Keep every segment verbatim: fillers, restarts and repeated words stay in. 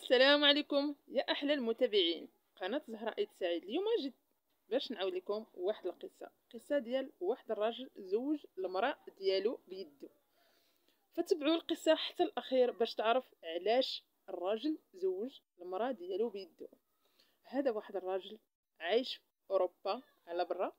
السلام عليكم يا احلى المتابعين قناه زهراء ايد سعيد. اليوم جيت باش نعاود لكم واحد القصه قصه ديال واحد الراجل زوج المراه ديالو بيدو. فتبعوا القصه حتى الاخير باش تعرف علاش الراجل زوج المراه ديالو بيدو. هذا واحد الراجل عايش في اوروبا على برا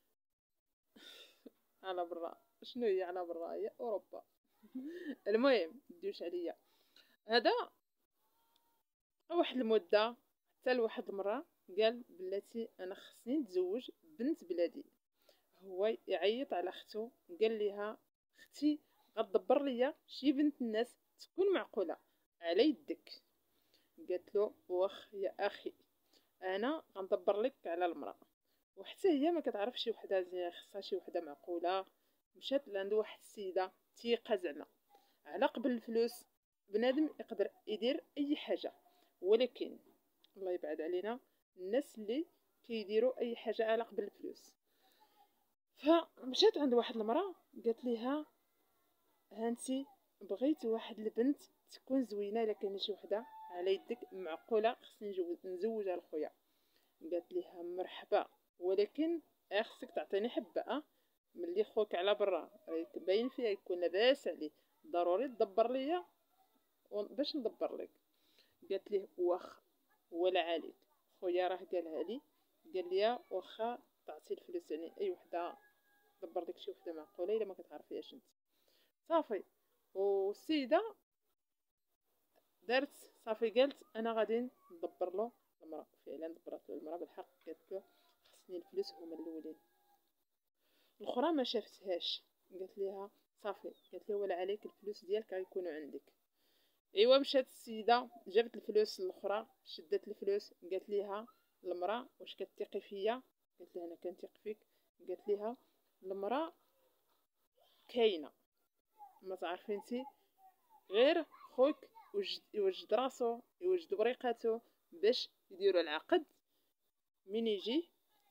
على برا شنو هي على برا هي اوروبا. المهم مديوش عليا. هذا واحد المده حتى لواحد المره قال بلاتي انا خصني نتزوج بنت بلادي. هو يعيط على اختو قال لها اختي غتدبر ليا شي بنت الناس تكون معقوله على يدك. قالت له واخ يا اخي انا غندبر لك على المراه. وحتى هي ما كتعرف شي وحده زي خصها شي وحده معقوله. مشات لعند واحد السيده تيقه زعما على قبل الفلوس. بنادم يقدر يدير اي حاجه، ولكن الله يبعد علينا الناس اللي كيديروا اي حاجه على قبل الفلوس. فمشات عند واحد المراه قالت لها هانتي بغيت واحد البنت تكون زوينه، الا كاينه شي وحده على يدك معقوله خصني نزوجها لخويا. قالت لها مرحبا، ولكن خصك تعطيني حبه أه؟ ملي خوك على برا باين فيها يكون لاباس عليه، ضروري تدبر ليا باش ندبر لك. قالت ليه واخ ولا عليك خويا راه قالها لي قال لي واخا تعطي الفلوس يعني اي وحده دبر لك شي وحده معقوله الا ما كتعرفيهاش انت. صافي والسيده دارت صافي قالت انا غادي ندبر له المراه. فعلا دبرت له المراه بالحق. قالت له خصني الفلوس هما الاولين. الاخرى ما شافتهاش قالت لها صافي. قالت له ولا عليك الفلوس ديالك غيكونوا عندك. ايوا مشات السيده جابت الفلوس الاخرى شدت الفلوس قالت ليها المراه واش كتثقي فيا؟ قالت لها انا كنثق فيك. قالت ليها المراه كاينه ما تعرفي انت غير خوك يوجد راسو يوجد وريقاتو باش يديروا العقد. من يجي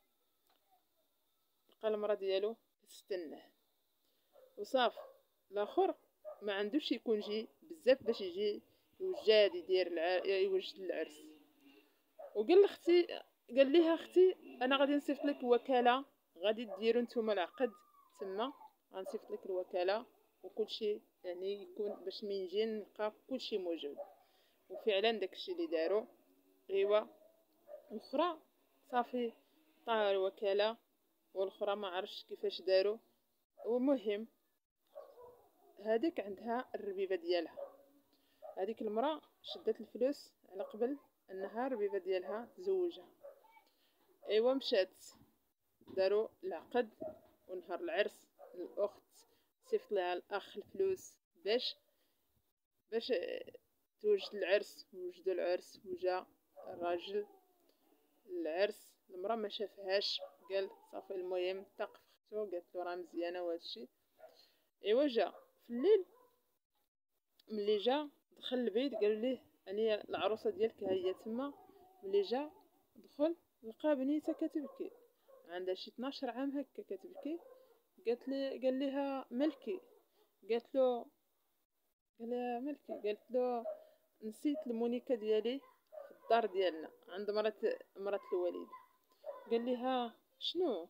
لقى المراه ديالو تستناه وصاف. الاخر ما عندوش يكون جي بزاف باش يجي يوجد يدير الع... يوجد العرس. وقال لاختي قال ليها اختي انا غادي نصيفط لك وكاله غادي ديروا نتوما العقد تما. غنصيفط لك الوكاله وكل شيء يعني يكون باش من نجي نلقى كل شيء موجود. وفعلا داكشي اللي داروا. ايوا الاخرى صافي طار الوكاله والاخرى ما عرفش كيفاش داروا. ومهم هذيك عندها الربيبه ديالها. هذيك المراه شدت الفلوس على قبل انها الربيبه ديالها تزوجها. ايوا مشات داروا العقد ونهار العرس الاخت صيفط لها الاخ الفلوس باش باش توجد العرس. وجدوا العرس وجا الراجل العرس. المراه ما شافهاش قال صافي. المهم تق في اختو قالت له راه مزيانه وهذا الشيء. ايوا جا في الليل ملي جا دخل البيت قال ليه اني العروسه ديالك ها هي تما. ملي جا دخل لقى بنيته كتبكي عندها شي اثناش عام هكا كتبكي. قالت لي قال لها ملكي. قالت له قال لها ملكي. قالت له نسيت المونيكا ديالي في الدار ديالنا عند مرات مرات الوالد. قال لها شنو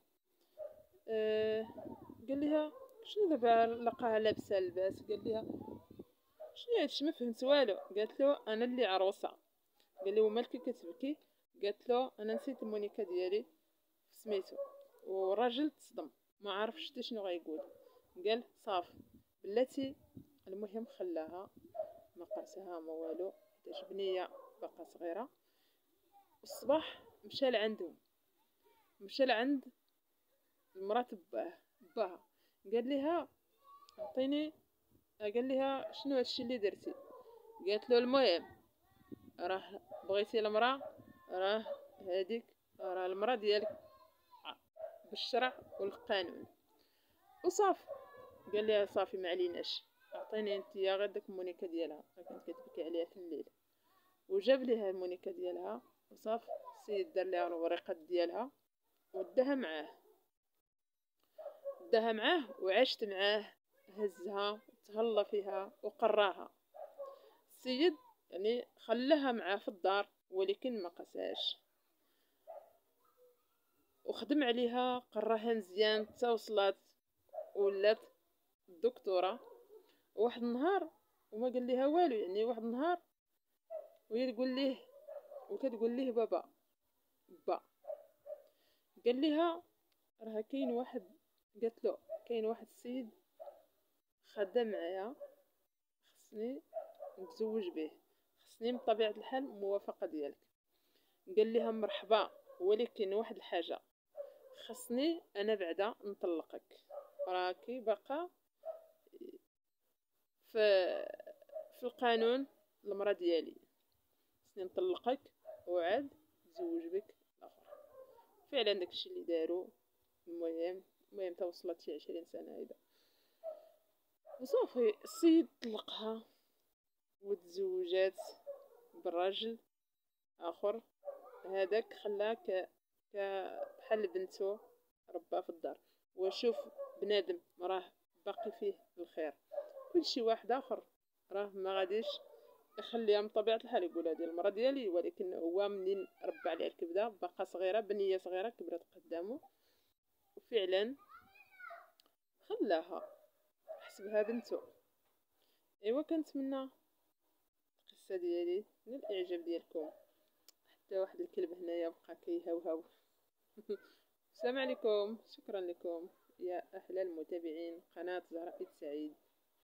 آه قال لها شنو دابا لقاها لابسه اللباس. قال لها شنو هادشي ما فهمت والو. قالت له انا اللي عروسه. قال لي ومالك كتبكي؟ قالت له انا نسيت المونيكا ديالي سميتو. والراجل تصدم ما عرفش حتى شنو غايقول. قال صافي بلاتي. المهم خلاها ما قاسها ما والو حيت بنيه باقا صغيره. الصباح مشى لعندهم مشى لعند المراه باه باها. قال لها عطيني. قال لها شنو هادشي اللي درتي؟ قالت له المهم راه بغيتي المراه راه هذيك راه المراه ديالك بالشرع والقانون وصافي. قال لها صافي ما عليناش اعطيني انت يا غير داك المونيكا ديالها كانت كتبكي عليها في الليل. وجاب ليها المونيكا ديالها وصافي. السيد دار ليها الوريقات ديالها وداها معاه داها معاه وعاشت معاه. هزها تهلا فيها وقراها. السيد يعني خلاها معاه في الدار ولكن ما قاساش، وخدم عليها قراها مزيان حتى وصلت ولات الدكتوره. واحد النهار وما قال لها والو، يعني واحد النهار وهي تقول ليه وكتقول ليه بابا با قال لها راه كاين واحد، قالت له كاين واحد السيد خدام معايا خصني نتزوج به، خصني من طبيعه الحال الموافقه ديالك. قال لها مرحبا، ولكن واحد الحاجه، خصني انا بعدا نطلقك، راكي باقا في في القانون المراه ديالي، خصني نطلقك وعاد نتزوج بك الاخر. فعلا داكشي اللي داروا. المهم المهم توصلت شي عشرين سنه هيدا وصافي. السيد طلقها وتزوجات بالراجل اخر. هذاك خلاها ك بحال بنته رباه في الدار. وشوف بنادم راه باقي فيه الخير، كلشي واحد اخر راه ما غاديش يخليها من طبيعه الحال يقول هذه المراه ديالي، ولكن هو منين ربى عليها الكبده باقا صغيره، بنيه صغيره كبرت قدامه وفعلا خلاها حسبها بنته. ايوا كنتمنى القصه ديالي من الاعجاب ديالكم. حتى واحد الكلب هنايا بقى كيهوهو. السلام عليكم، شكرا لكم يا احلى المتابعين قناه زهراء سعيد.